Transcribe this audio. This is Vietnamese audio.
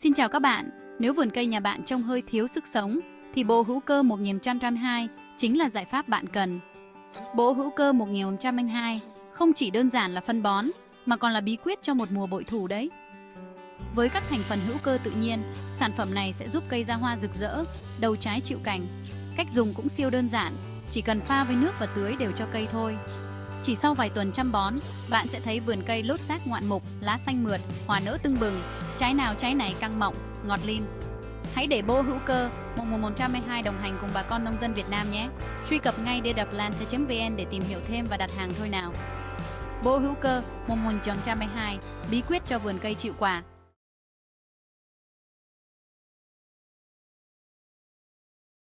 Xin chào các bạn, nếu vườn cây nhà bạn trông hơi thiếu sức sống thì bộ hữu cơ 1102 chính là giải pháp bạn cần. Bộ hữu cơ 1102 không chỉ đơn giản là phân bón mà còn là bí quyết cho một mùa bội thu đấy. Với các thành phần hữu cơ tự nhiên, sản phẩm này sẽ giúp cây ra hoa rực rỡ, đầu trái chịu cành. Cách dùng cũng siêu đơn giản, chỉ cần pha với nước và tưới đều cho cây thôi. Chỉ sau vài tuần chăm bón, bạn sẽ thấy vườn cây lốt xác ngoạn mục, lá xanh mượt, hoa nở tưng bừng, trái nào trái này căng mọng, ngọt lim. Hãy để Bộ hữu cơ 1102 đồng hành cùng bà con nông dân Việt Nam nhé. Truy cập ngay dplante.vn để tìm hiểu thêm và đặt hàng thôi nào. Bộ hữu cơ 1102, bí quyết cho vườn cây chịu quả.